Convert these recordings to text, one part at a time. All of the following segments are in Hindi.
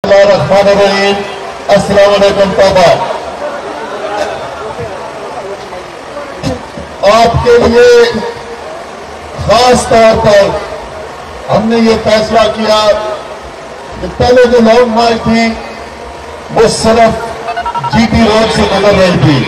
बिस्मिल्लाहिर्रहमानिर्रहीम। अस्सलाम वालेकुम तौबा। आपके लिए खास तौर पर हमने ये फैसला किया कि पहले जो लॉन्ग मार्च थी वो सिर्फ जीटी रोड से गुजर रही थी,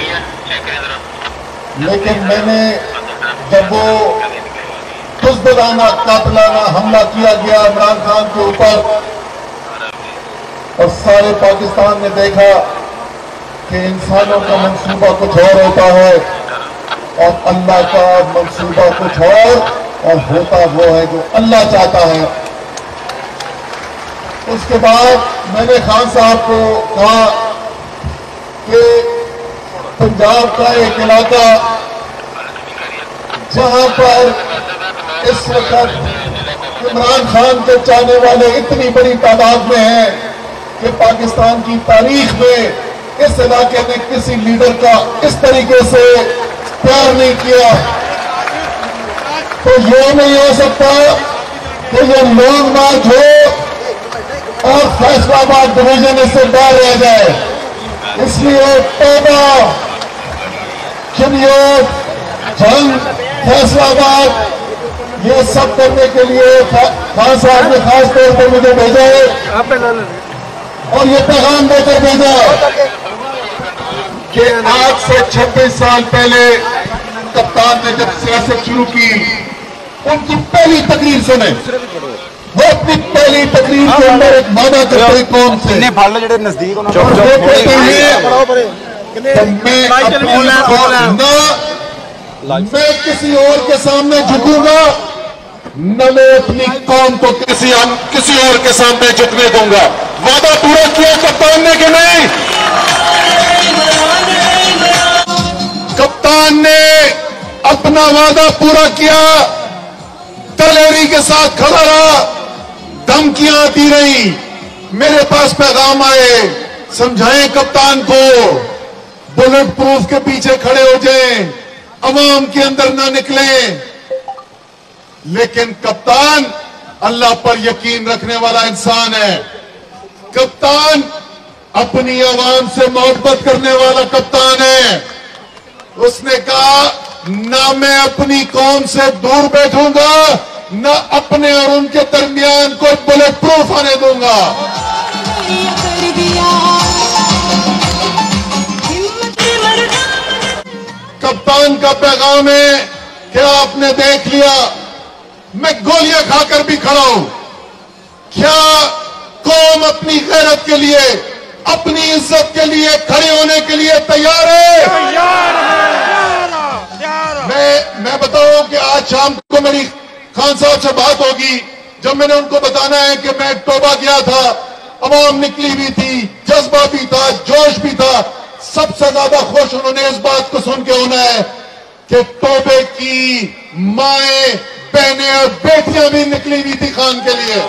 लेकिन मैंने जब वो बुज़दिलाना कातिलाना हमला किया गया इमरान खान के ऊपर और सारे पाकिस्तान ने देखा कि इंसानों का मंसूबा कुछ और होता है और अल्लाह का मंसूबा कुछ और होता वो है जो अल्लाह चाहता है। उसके बाद मैंने खान साहब को कहा कि पंजाब का एक इलाका जहां पर इस वक्त इमरान खान के चाहने वाले इतनी बड़ी तादाद में हैं कि पाकिस्तान की तारीख में इस इलाके ने किसी लीडर का इस तरीके से प्यार नहीं किया, तो ये नहीं हो सकता कि ये लॉन्ग मार्च हो और फैसलाबाद डिवीजन इससे बाहर रह जाए। इसलिए तौबा, चिन्हियों, जंग, फैसलाबाद, ये सब करने के लिए खान साहब ने खास तौर पर मुझे भेजा है और ये पैगाम देकर भेजा कि आज से 26 साल पहले कप्तान ने जब सियासत शुरू की, उनकी पहली तकरीर सुने। वो अपनी पहली तकरीर के अंदर एक वादा करते कौन से नजदीक मैं किसी और के सामने झुकूंगा, न मैं अपनी कौम को किसी और के सामने झुकने दूंगा। वादा पूरा किया कप्तान ने कि नहीं? कप्तान ने अपना वादा पूरा किया, दलेरी के साथ खड़ा रहा, धमकियां आती रही, मेरे पास पैगाम आए, समझाएं कप्तान को बुलेट प्रूफ के पीछे खड़े हो जाएं, अवाम के अंदर ना निकलें। लेकिन कप्तान अल्लाह पर यकीन रखने वाला इंसान है। कप्तान अपनी आवाम से मोहब्बत करने वाला कप्तान है। उसने कहा ना मैं अपनी कौम से दूर बैठूंगा, ना अपने और उनके दरमियान कोई बुलेट प्रूफ आने दूंगा। कप्तान का पैगाम है कि आपने देख लिया मैं गोलियां खाकर भी खड़ा हूं। क्या कौम अपनी गैरत के लिए, अपनी इज्जत के लिए खड़े होने के लिए तैयार है? मैं बताऊं कि आज शाम को मेरी खान साहब से बात होगी, जब मैंने उनको बताना है कि मैं तौबा गया था, अवाम निकली हुई थी, जज्बा भी था, जोश भी था। सबसे ज्यादा खुश उन्होंने इस बात को सुन के होना है कि तौबे की माएं, बहनें और बेटियां भी निकली हुई थी खान के लिए।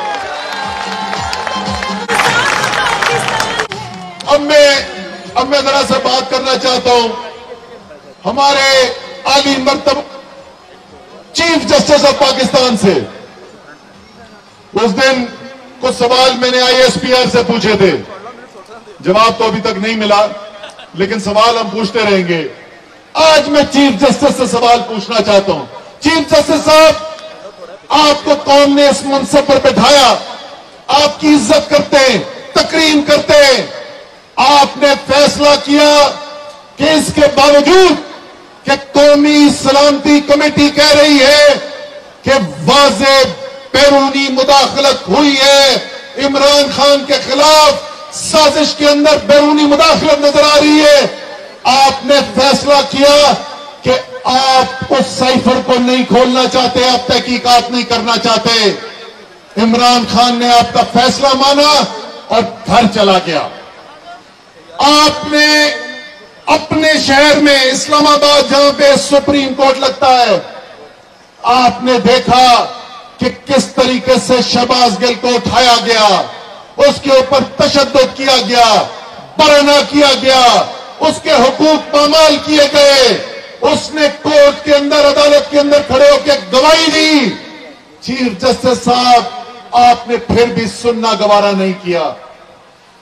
अब मैं जरा सा बात करना चाहता हूं हमारे आली मर्तबा चीफ जस्टिस ऑफ पाकिस्तान से। उस दिन कुछ सवाल मैंने ISPR से पूछे थे, जवाब तो अभी तक नहीं मिला, लेकिन सवाल हम पूछते रहेंगे। आज मैं चीफ जस्टिस से सवाल पूछना चाहता हूं। चीफ जस्टिस साहब, आपको कौम ने इस मनसब पर बैठाया, आपकी इज्जत करते हैं, तकरीम करते हैं, आपने फैसला किया कि इसके बावजूद कि कौमी सलामती कमेटी कह रही है कि वाज़े बैरूनी मुदाखलत हुई है, इमरान खान के खिलाफ साजिश के अंदर बैरूनी मुदाखलत नजर आ रही है, आपने फैसला किया कि आप उस साइफर को नहीं खोलना चाहते, आप तहकीकात नहीं करना चाहते। इमरान खान ने आपका फैसला माना और घर चला गया। आपने अपने शहर में इस्लामाबाद, जहां पे सुप्रीम कोर्ट लगता है, आपने देखा कि किस तरीके से शहबाज गिल को उठाया गया, उसके ऊपर तशद्दुद किया गया, बरना किया गया, उसके हुकूक पामाल किए गए। उसने कोर्ट के अंदर, अदालत के अंदर खड़े होकर गवाही दी। चीफ जस्टिस साहब, आपने फिर भी सुनना गवारा नहीं किया।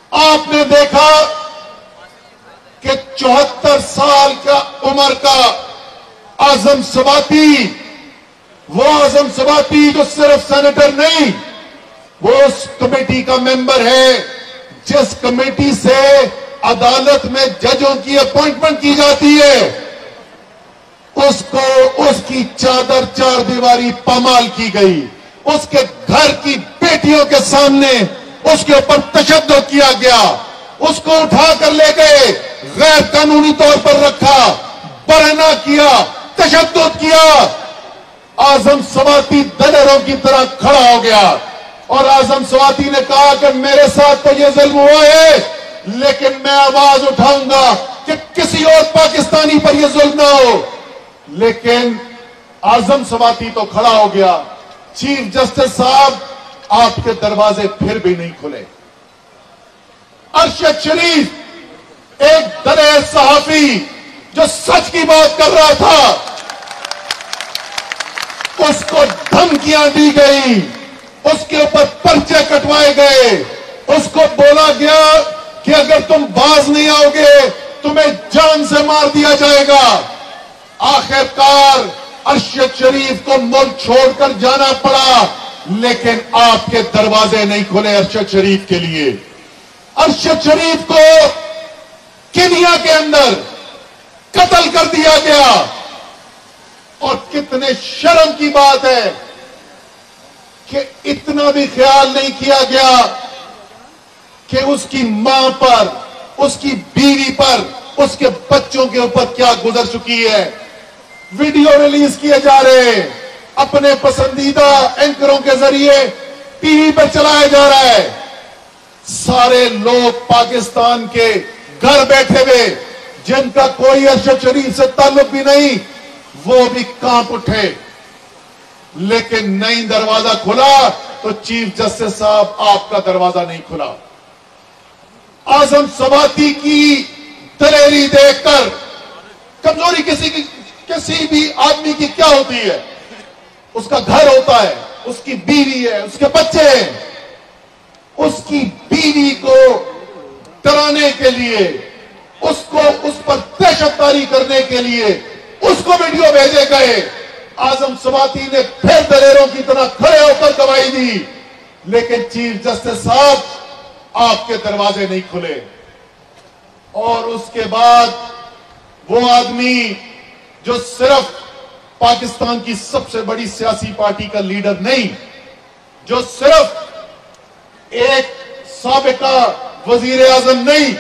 आपने देखा कि 74 साल का उम्र का आजम सवाती, वो आजम सवाती जो सिर्फ सेनेटर नहीं, वो उस कमेटी का मेंबर है जिस कमेटी से अदालत में जजों की अपॉइंटमेंट की जाती है। उसको उसकी चादर चार दीवारी पामाल की गई, उसके घर की बेटियों के सामने उसके ऊपर तशद्दुद किया गया, उसको उठा कर ले गए, गैर कानूनी तौर पर रखा, बरहना किया, तशद्दुद किया। आजम सवाती दलेरों की तरह खड़ा हो गया और आजम सवाती ने कहा कि मेरे साथ तो ये जुल्म हुआ है, लेकिन मैं आवाज उठाऊंगा कि किसी और पाकिस्तानी पर यह जुल्म ना हो। लेकिन आजम सवाती तो खड़ा हो गया। चीफ जस्टिस साहब, आपके दरवाजे फिर भी नहीं खुले। अरशद शरीफ एक दलेर सहाफी जो सच की बात कर रहा था, उसको धमकियां दी गई, उसके ऊपर पर्चे कटवाए गए, उसको बोला गया कि अगर तुम बाज नहीं आओगे तुम्हें जान से मार दिया जाएगा। आखिरकार अरशद शरीफ को मुल्क छोड़कर जाना पड़ा, लेकिन आपके दरवाजे नहीं खुले अरशद शरीफ के लिए। अरशद शरीफ को केनिया के अंदर कत्ल कर दिया गया और कितने शर्म की बात है कि इतना भी ख्याल नहीं किया गया कि उसकी मां पर, उसकी बीवी पर, उसके बच्चों के ऊपर क्या गुजर चुकी है। वीडियो रिलीज किए जा रहे हैं, अपने पसंदीदा एंकरों के जरिए टीवी पर चलाया जा रहा है। सारे लोग पाकिस्तान के घर बैठे हुए जिनका कोई अरशद शरीफ से ताल्लुक भी नहीं, वो भी कांप उठे। लेकिन नहीं दरवाजा खुला तो चीफ जस्टिस साहब आपका दरवाजा नहीं खुला। आजम सवाती की दलेरी देखकर कमजोरी किसी भी आदमी की क्या होती है? उसका घर होता है, उसकी बीवी है, उसके बच्चे हैं। उसकी बीवी को डराने के लिए, उसको उस पर दहशतदारी करने के लिए उसको वीडियो भेजे गए। आजम सवाती ने फिर दलेरों की तरह खड़े होकर गवाही दी, लेकिन चीफ जस्टिस साहब आपके दरवाजे नहीं खुले। और उसके बाद वो आदमी जो सिर्फ पाकिस्तान की सबसे बड़ी सियासी पार्टी का लीडर नहीं, जो सिर्फ एक साबिका वजीर आजम नहीं,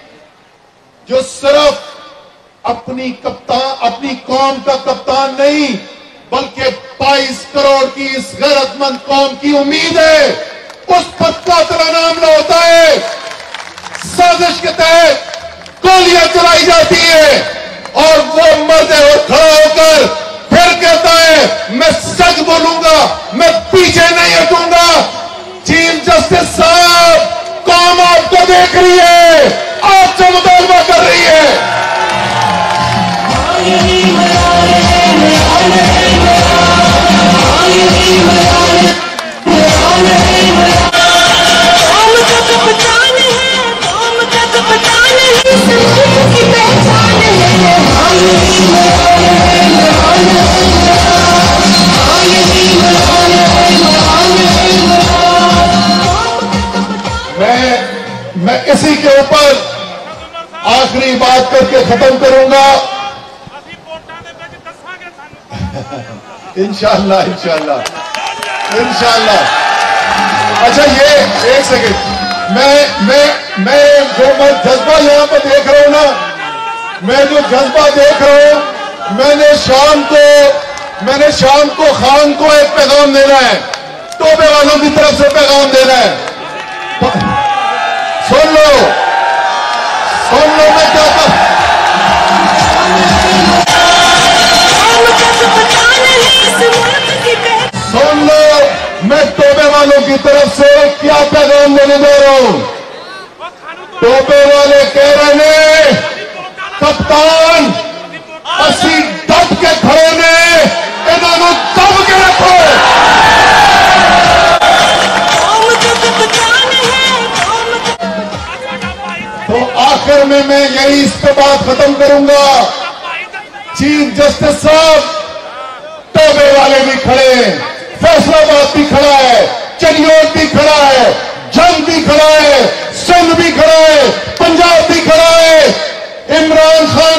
जो सिर्फ अपनी कौम का कप्तान नहीं, बल्कि 22 करोड़ की इस गैरतमंद कौम की उम्मीद है, उस पर कातिलाना हमला होता है। साजिश के तहत गोलियां चलाई जाती है और वो मर्द और खड़ा होकर फिर कहता है मैं सच बोलूंगा, मैं पीछे नहीं हटूंगा। चीफ जस्टिस साहब, कौम आपको देख रही है, आपसे मुतालबा कर रही है। मैं इसी के ऊपर आखिरी बात करके खत्म करूंगा। इंशाअल्लाह इंशाअल्लाह इंशाअल्लाह। अच्छा, ये एक सेकंड, मैं जो जज्बा यहां पर देख रहा हूं ना, मैं जो जज्बा देख रहा हूं, मैंने शाम को खान को एक पैगाम देना है, टोबे वालों की तरफ से पैगाम देना है। सुन लो मैं क्या कर, सुन लो मैं टोबे वालों की तरफ से क्या पैगाम देने दे रहा हूं। टोबे वाले कह रहे हैं कप्तान असी दब के खड़े ने, इन्होंने दब के रखो। आखिर में मैं यही इस पे बात खत्म करूंगा। चीफ जस्टिस साहब, तोबे वाले भी खड़े हैं, फैसलाबाद भी खड़ा है, चरियोट भी खड़ा है, जंग भी खड़ा है, सिंध भी खड़ा है, पंजाब भी खड़ा है। इमरान खान